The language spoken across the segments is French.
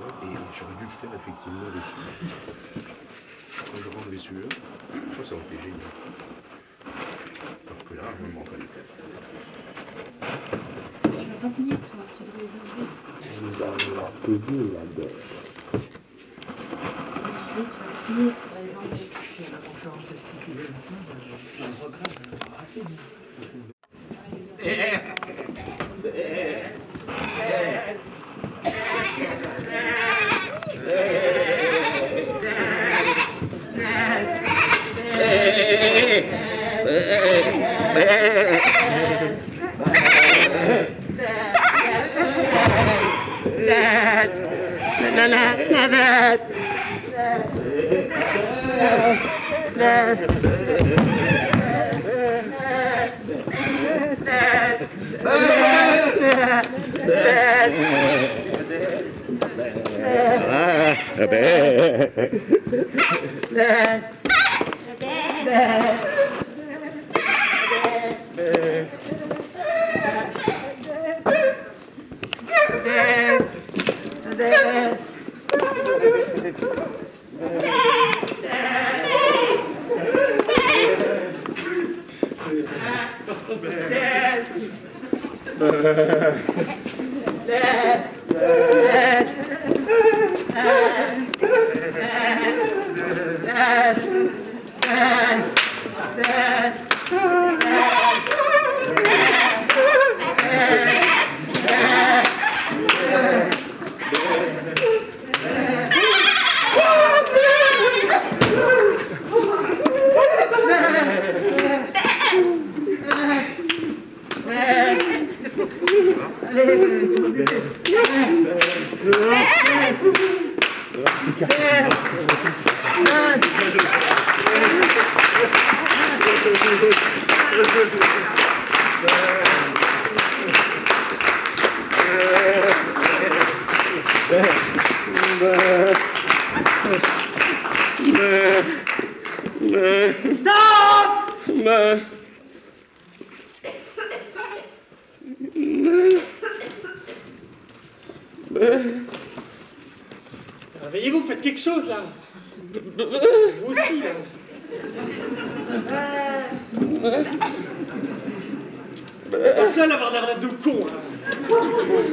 Et j'aurais dû le faire effectivement dessus. Quand je renlevais celui-là, ça aurait été génial. Alors que là, je me manque à la tête. Tu vas pas venir, toi, tu devrais les enlever. Je vais avoir pesé là-dedans. Tu vas finir, tu vas les enlever. Si à la conférence esthétique de la fin, je regrette de l'avoir raté. Réveillez-vous, faites quelque chose là. Vous aussi là. Pas seul à avoir l'air de con hein.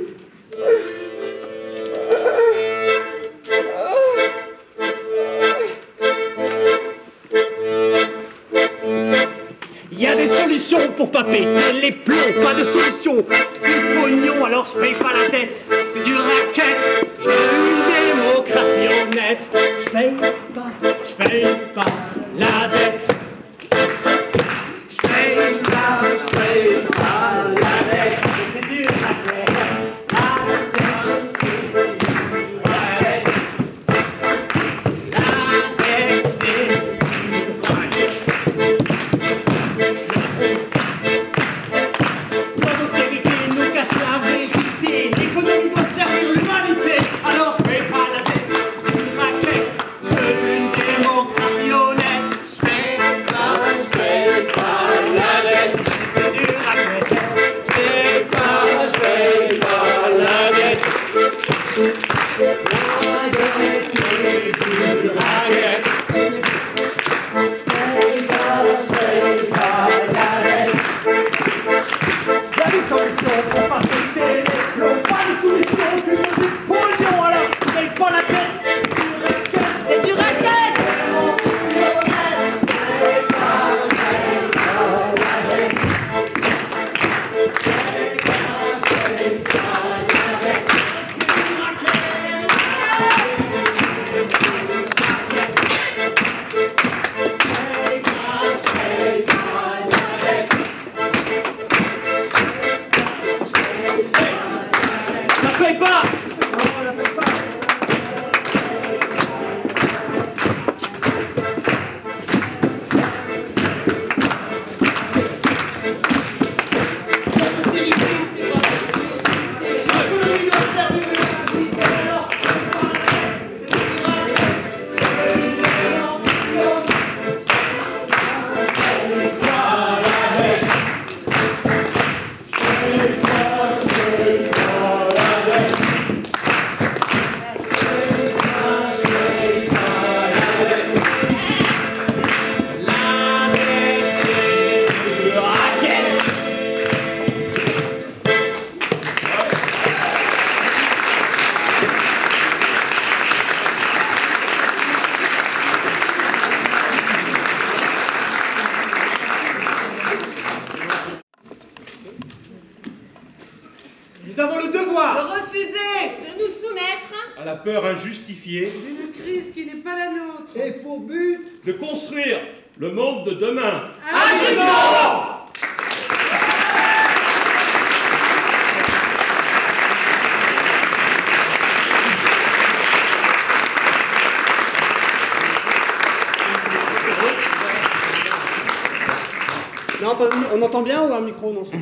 Il y a des solutions pour pas péter les plombs, pas de solution. Du pognon, alors je paye pas la tête. C'est du racket, je veux une démocratie honnête. Je paye pas la dette. Je paye pas la dette. C'est du racket. à la peur injustifiée Une crise qui n'est pas la nôtre. Et pour but de construire le monde de demain. Agissons! Non, on entend bien ou un micro? Non.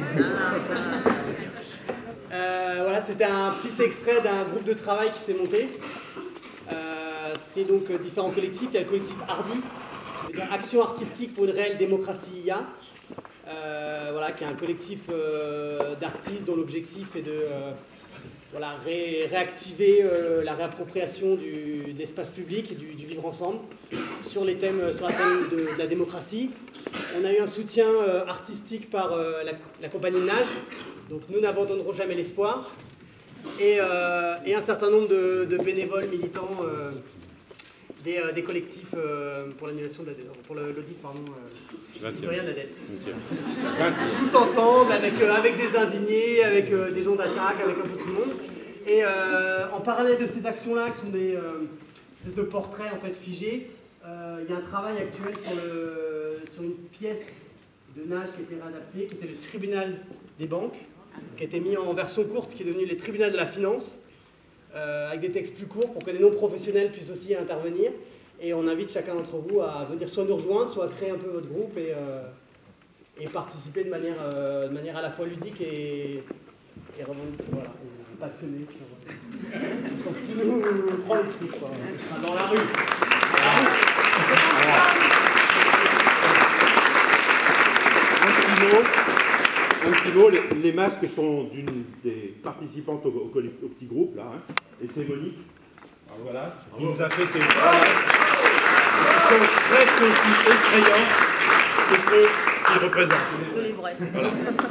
Voilà, c'était un petit extrait d'un groupe de travail qui s'est monté. C'est donc différents collectifs. Il y a le collectif Hardy, c'est-à-dire Action artistique pour une réelle démocratie IA, voilà, qui est un collectif d'artistes dont l'objectif est de voilà, réactiver la réappropriation de l'espace public et du vivre ensemble sur la thème de la démocratie. On a eu un soutien artistique par la compagnie Nage, donc nous n'abandonnerons jamais l'espoir, et un certain nombre de bénévoles militants des collectifs pour l'annulation de la dette, pour l'audit citoyen de la dette. Tous ensemble, avec des indignés, avec des gens d'attaque, avec un peu tout le monde. Et en parallèle de ces actions-là, qui sont des espèces de portraits en fait figés, il y a un travail actuel sur une pièce de Nage qui a été réadaptée, qui était le tribunal des banques, qui a été mis en version courte, qui est devenu les tribunaux de la finance, avec des textes plus courts pour que les non-professionnels puissent aussi intervenir. Et on invite chacun d'entre vous à venir soit nous rejoindre, soit créer un peu votre groupe et participer de manière à la fois ludique et voilà, passionnée sur ce qui nous prend le truc, quoi. Dans la rue. Un petit mot, les masques sont d'une des participantes au petit groupe, là, hein, et c'est Monique. Alors voilà, qui nous a fait ces presque aussi effrayants que ceux qu'il représente. Je les vrais. Voilà.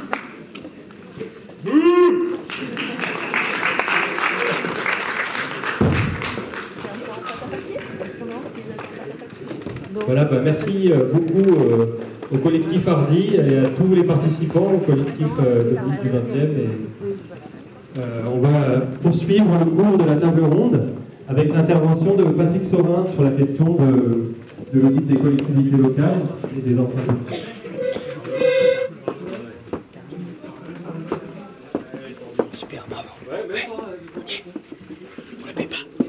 Voilà, merci beaucoup au collectif Hardy et à tous les participants au collectif d'Optique du 20e. Et, on va poursuivre le cours de la table ronde avec l'intervention de Patrick Saurin sur la question de l'audit des collectivités locales et des entreprises. Super, bravo. Ouais. On le paie pas.